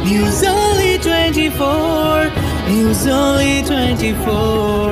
News Only 24. News Only 24.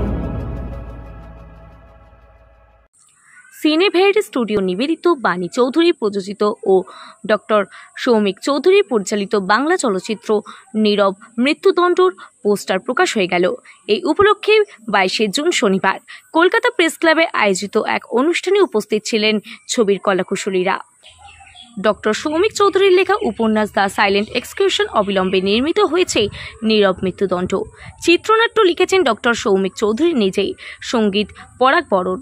সিনেভের studio নিবেদিত বাণী চৌধুরী প্রযোজিত ও ডক্টর সৌমিক চৌধুরী পরিচালিত বাংলা চলচ্চিত্র নীরব মৃত্যুদণ্ডর পোস্টার প্রকাশ হয়ে গেল। এই উপলক্ষে 22শে জুন শনিবার কলকাতা প্রেস ক্লাবে আয়োজিত এক অনুষ্ঠানে উপস্থিত ছিলেন ছবির কলাকুশলীরা। ডক্টর সৌমিক চৌধুরীর লেখা উপন্যাস দ্য সাইলেন্ট এক্সিকিউশন অবিলম্বে নির্মিত হয়েছে নীরব মৃত্যুদণ্ড। চিত্রনাট্য লিখেছেন ডক্টর সৌমিক চৌধুরী নিজেই, সঙ্গীত পরাগ বরণ।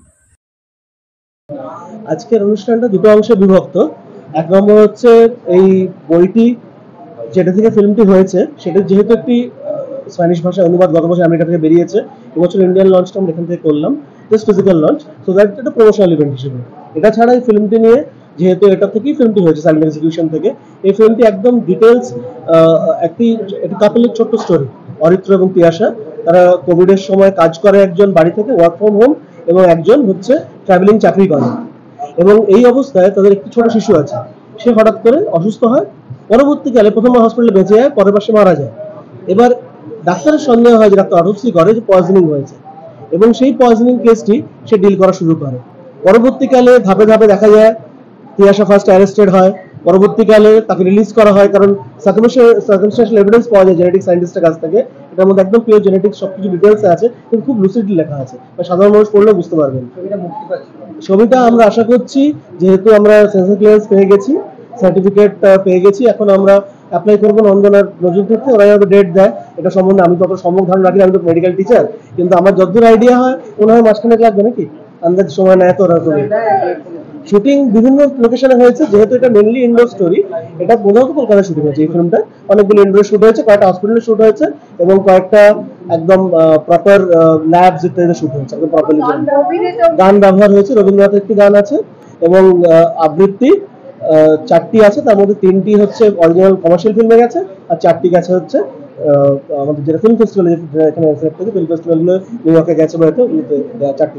আজকের অনুষ্ঠানটা দুটো অংশে বিভক্ত। এক নম্বর হচ্ছে এই বইটি যেটা থেকে ফিল্মটি হয়েছে সেটা যেহেতু একটি স্প্যানিশ ভাষায় অনুবাদ গত বছর আমেরিকা থেকে বেরিয়েছে, এবছর ইন্ডিয়ান লঞ্চটা আমরা এখান থেকে করলাম, just physical launch, so that এটা প্রমোশনাল ইভেন্ট হিসেবে। এটা ছাড়া এই ফিল্মটি নিয়ে যেহেতু এটা থেকেই ফিল্মটি হয়েছে সাইলেন্ট এক্সিকিউশন থেকে, এই ফিল্মটি একদম ডিটেলস একটি কাপলের ছোট্ট স্টোরি। অরিত্র এবং তিয়াশা তারা কোভিডের সময় কাজ করে একজন বাড়ি থেকে ওয়ার্ক ফ্রম হোম, এবং একজন হচ্ছে ট্রাভেলিং চাকরি করে, এবং এই অবস্থায় তাদের একটি ছোট শিশু আছে। সে হঠাৎ করে অসুস্থ হয়, পরবর্তীকালে প্রথমে হসপিটালে বেঁচে যায়, পরের মাসে মারা যায়। এবার ডাক্তারের সন্দেহ হয় যে ডাক্তার অটোপসি করে যে পয়জনিং হয়েছে, এবং সেই পয়জনিং কেসটি সে ডিল করা শুরু করে। পরবর্তীকালে ধাপে ধাপে দেখা যায় তিয়াশা ফার্স্ট অ্যারেস্টেড হয়, পরবর্তীকালে তাকে রিলিজ করা হয়, কারণ সার্কামস্ট্যান্সিয়াল এভিডেন্স পাওয়া যায় জেনেটিক সায়েন্টিস্টের কাছ থেকে। এটার মধ্যে একদম পিওর জেনেটিক্স সবকিছু ডিটেলস আছে, কিন্তু খুব লুসিডলি লেখা আছে, সাধারণ মানুষ পড়লেও বুঝতে পারবেন। ছবিটা আমরা আশা করছি, যেহেতু আমরা সেন্সর ক্লিয়ারেন্স পেয়ে গেছি, সার্টিফিকেট পেয়ে গেছি, এখন আমরা অ্যাপ্লাই করবো নন্দনার নজর থেকে, ওরা হয়তো ডেট দেয়। এটা সম্বন্ধে আমি তত সম্যক ধারণা রাখি, আমি তো মেডিকেল টিচার, কিন্তু আমার যতদূর আইডিয়া হয় মনে হয় মাঝখানে লাগবে নাকি, আন্দাজ সময় নেয় তো ওরা। শুটিং বিভিন্ন লোকেশনে হয়েছে, যেহেতু এটা মেনলি ইনডোর স্টোরি, এটা প্রধানত কলকাতায় শুটিং হয়েছে। এই ফিল্মটা অনেকগুলো ইনডোর শুট হয়েছে, কয়েকটা হসপিটালে শুট হয়েছে, এবং কয়েকটা একদম প্রপার ল্যাবস ইত্যাদিতে শুট হয়েছে, একদম প্রপারলি। গান ব্যবহার হয়েছে, রবীন্দ্রনাথের একটি গান আছে, এবং আবৃত্তি 4টি আছে, তার মধ্যে 3টি হচ্ছে অরিজিনাল কমার্শিয়াল ফিল্মে গেছে, আর 4টি গেছে হচ্ছে আমাদের যেটা ফিল্ম ফেস্টিভ্যাল, এখানে ফিল্ম ফেস্টিভ্যালগুলো নিউ ইয়র্কে গেছে, হয়তো 4টি।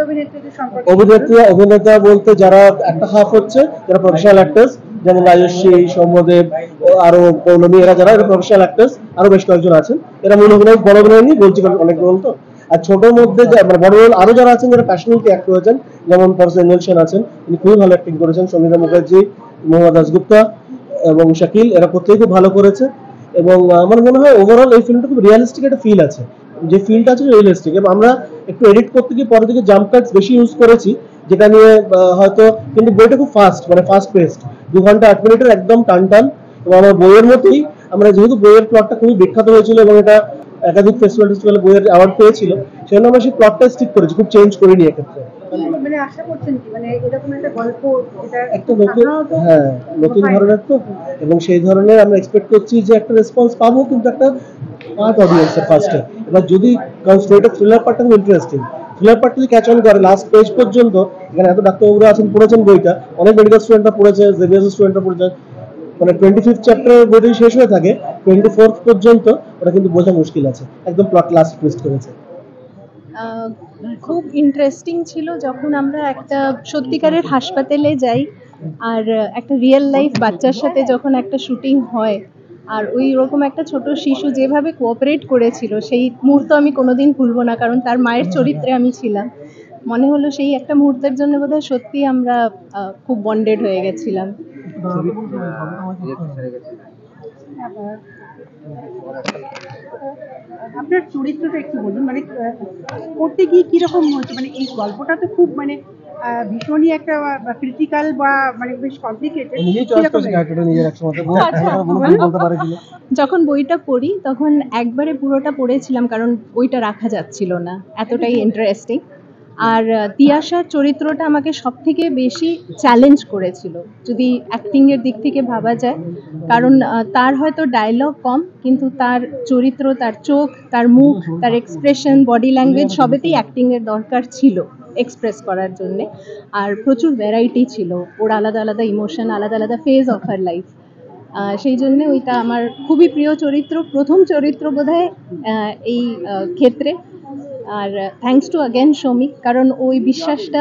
অভিনেতা বলতে যারা একটা হাফ হচ্ছে যারা প্রফেশনাল অ্যাক্টর্স, যেমন রাজস্বী, সৌম্যদেব, আরো পৌলমী, এরা যারা প্রফেশনাল অ্যাক্টর্স, আরো বেশ কয়েকজন আছেন। এরা মূল অভিনয়, বড় অভিনয় নিয়ে বলছি, অনেক রোল তো। আর ছোটোর মধ্যে মানে বড় রোল আরো যারা আছেন, যারা প্যাশনেটলি অ্যাক্ট করেছেন, যেমন এঞ্জেল সেন আছেন, তিনি খুবই ভালো অ্যাক্টিং করেছেন, সঙ্গীতা মুখার্জি, মোহাম্মদ দাসগুপ্তা এবং শাকিল, এরা প্রত্যেকেই খুব ভালো করেছে। এবং আমার মনে হয় ওভারঅল এই ফিল্মটা খুব রিয়েলিস্টিক একটা ফিল আছে, যে ফিলটা আছে রিয়েলিস্টিক। এবং আমরা একটু এডিট করতে গিয়ে পরের দিকে জাম্প কাটস বেশি ইউজ করেছি, যেটা নিয়ে হয়তো, কিন্তু বইটা খুব ফাস্ট, মানে ফাস্ট পেস্ট, 2 ঘন্টা 8 মিনিটের একদম টান টান। এবং আমার বইয়ের মতোই, আমরা যেহেতু বইয়ের প্লটটা খুবই বিখ্যাত হয়েছিল এবং এটা একাধিক ফেস্টিভ্যালে বইয়ের অ্যাওয়ার্ড পেয়েছিল, সেজন্য আমরা সেই প্লটটা স্টিক করেছি, খুব চেঞ্জ করিনি এক্ষেত্রে। মানে আশা করছেন কি, মানে এরকম একটা গল্প, একটা নতুন, হ্যাঁ নতুন ধরনের তো, এবং সেই ধরনের আমরা এক্সপেক্ট করছি যে একটা রেসপন্স পাবো, কিন্তু একটা পার্ট অডিয়েন্সের ফার্স্টে। এবার যদি, কারণ স্টোরিটা থ্রিলার পার্টটা খুব ইন্টারেস্টিং, থ্রিলার পার্ট যদি ক্যাচ অন করে লাস্ট পেজ পর্যন্ত, এখানে এত ডাক্তারবাবুরা আছেন, পড়েছেন বইটা, অনেক মেডিকেল স্টুডেন্টরা পড়েছে, জেভিয়ার্স স্টুডেন্টরা পড়েছে, মানে 25th চ্যাপ্টারের বইটা শেষ হয়ে থাকে, 24th পর্যন্ত ওটা কিন্তু বোঝা মুশকিল আছে, একদম প্লট লাস্ট টুইস্ট করেছে। খুব ইন্টারেস্টিং ছিল যখন আমরা একটা সত্যিকারের হাসপাতালে যাই, আর একটা রিয়েল লাইফ বাচ্চার সাথে যখন একটা শুটিং হয়, আর ওই রকম একটা ছোট শিশু যেভাবে কোঅপারেট করেছিল, সেই মুহূর্ত আমি কোনোদিন ভুলবো না, কারণ তার মায়ের চরিত্রে আমি ছিলাম। মনে হলো সেই একটা মুহূর্তের জন্য বোধহয় সত্যি আমরা খুব বন্ডেড হয়ে গেছিলাম। আপনার চরিত্রটা একটু বলুন, মানে করতে গিয়ে কিরকম হচ্ছে, মানে এই গল্পটা তো খুব মানে ভীষণই একটা ক্রিটিক্যাল বা মানে বেশ কমপ্লিকেটেড। যখন বইটা পড়ি তখন একবারে পুরোটা পড়েছিলাম, কারণ বইটা রাখা যাচ্ছিল না, এতটাই ইন্টারেস্টিং। আর তিয়াশার চরিত্রটা আমাকে সব থেকে বেশি চ্যালেঞ্জ করেছিল, যদি অ্যাক্টিংয়ের দিক থেকে ভাবা যায়, কারণ তার হয়তো ডায়লগ কম, কিন্তু তার চরিত্র, তার চোখ, তার মুখ, তার এক্সপ্রেশন, বডি ল্যাঙ্গুয়েজ সবেতেই অ্যাক্টিংয়ের দরকার ছিল এক্সপ্রেস করার জন্যে। আর প্রচুর ভ্যারাইটি ছিল, ওর আলাদা আলাদা ইমোশন, আলাদা আলাদা ফেজ অফ হার লাইফ। সেই জন্যে ওইটা আমার খুবই প্রিয় চরিত্র, প্রথম চরিত্র বোধহয় এই ক্ষেত্রে। আর থ্যাঙ্কস টু অ্যাগেন সৌমিক, কারণ ওই বিশ্বাসটা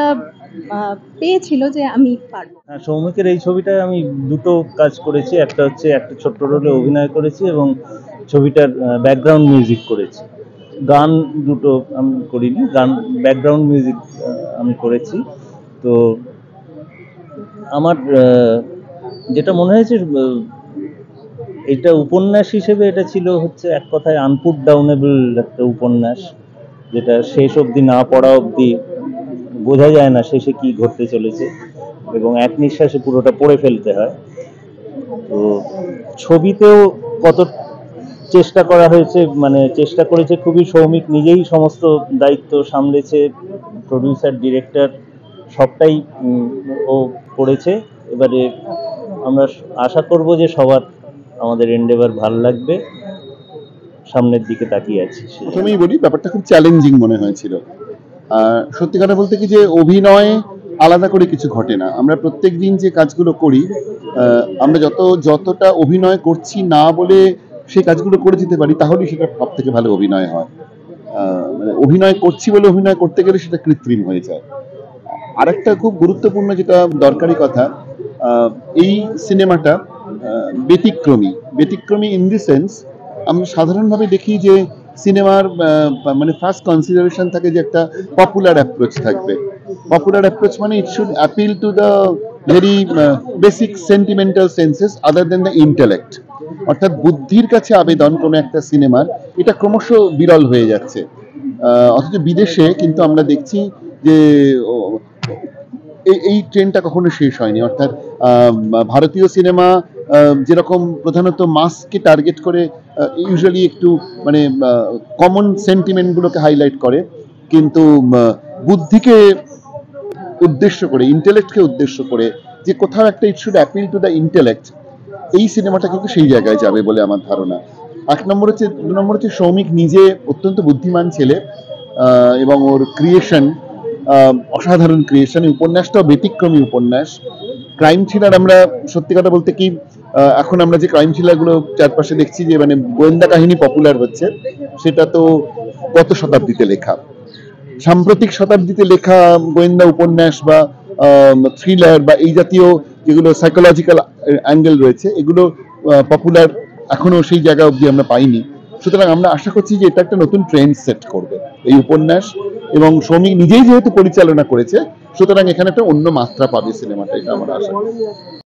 পেয়েছিল যে আমি পারবো। হ্যাঁ, সৌমিকের এই ছবিটায় আমি দুটো কাজ করেছি, একটা হচ্ছে একটা ছোট্ট রোলে অভিনয় করেছি এবং ছবিটার ব্যাকগ্রাউন্ড মিউজিক করেছি। গান দুটো আমি করিনি, গান ব্যাকগ্রাউন্ড মিউজিক আমি করেছি। তো আমার যেটা মনে হয়েছে এটা উপন্যাস হিসেবে এটা ছিল হচ্ছে এক কথায় আনপুট ডাউনেবল একটা উপন্যাস, যেটা শেষ অবধি না পড়া অবধি বোঝা যায় না শেষে কি ঘটতে চলেছে এবং এক নিঃশ্বাসে পুরোটা পড়ে ফেলতে হয়। তো ছবিতেও কত চেষ্টা করা হয়েছে, মানে চেষ্টা করেছে খুবই, সৌমিক নিজেই সমস্ত দায়িত্ব সামলেছে, প্রডিউসার ডিরেক্টর সবটাই ও করেছে। এবারে আমরা আশা করব যে সবার আমাদের এন্ডেভার ভালো লাগবে, সামনের দিকে তাকিয়ে আছি। প্রথমেই বলি, ব্যাপারটা খুব চ্যালেঞ্জিং মনে হয়েছিল। সত্যি কথা বলতে কি যে অভিনয় আলাদা করে কিছু ঘটে না, আমরা প্রত্যেক দিন যে কাজগুলো করি, আমরা যতটা অভিনয় করছি না বলে সেই কাজগুলো করে যেতে পারি, তাহলেই সেটা সব থেকে ভালো অভিনয় হয়। মানে অভিনয় করছি বলে অভিনয় করতে গেলে সেটা কৃত্রিম হয়ে যায়। আরেকটা খুব গুরুত্বপূর্ণ যেটা দরকারি কথা, এই সিনেমাটা ব্যতিক্রমী ইন দি সেন্স, আমরা সাধারণভাবে দেখি যে সিনেমার মানে ফার্স্ট কনসিডারেশন থাকে যে একটা পপুলার অ্যাপ্রোচ থাকবে। পপুলার অ্যাপ্রোচ মানে it should appeal to the very basic sentimental senses other than the intellect. অর্থাৎ বুদ্ধির কাছে আবেদন কোনো একটা সিনেমার, এটা ক্রমশ বিরল হয়ে যাচ্ছে। অথচ বিদেশে কিন্তু আমরা দেখছি যে এই ট্রেন্ডটা কখনো শেষ হয়নি। অর্থাৎ ভারতীয় সিনেমা যেরকম প্রধানত মাসকে টার্গেট করে ইউজুয়ালি একটু মানে কমন সেন্টিমেন্টগুলোকে হাইলাইট করে, কিন্তু বুদ্ধিকে উদ্দেশ্য করে, ইন্টেলেক্টকে উদ্দেশ্য করে যে কোথাও একটা it should appeal to the intellect, এই সিনেমাটা কিন্তু সেই জায়গায় যাবে বলে আমার ধারণা। দু নম্বর হচ্ছে সৌমিক নিজে অত্যন্ত বুদ্ধিমান ছেলে এবং ওর ক্রিয়েশন অসাধারণ ক্রিয়েশন। উপন্যাসটাও ব্যতিক্রমী উপন্যাস। ক্রাইম থ্রিলার, আমরা সত্যি কথা বলতে কি এখন আমরা যে ক্রাইম থ্রিলারগুলো চারপাশে দেখছি যে মানে গোয়েন্দা কাহিনী পপুলার হচ্ছে, সেটা তো গত শতাব্দীতে লেখা। সাম্প্রতিক শতাব্দীতে লেখা গোয়েন্দা উপন্যাস বা থ্রিলার বা এই জাতীয় যেগুলো সাইকোলজিক্যাল অ্যাঙ্গেল রয়েছে, এগুলো পপুলার এখনো সেই জায়গা অবধি আমরা পাইনি। সুতরাং আমরা আশা করছি যে এটা একটা নতুন ট্রেন্ড সেট করবে এই উপন্যাস, এবং সৌমিক নিজেই যেহেতু পরিচালনা করেছে, সুতরাং এখানে একটা অন্য মাত্রা পাবে সিনেমাটা, এটা আমার আশা।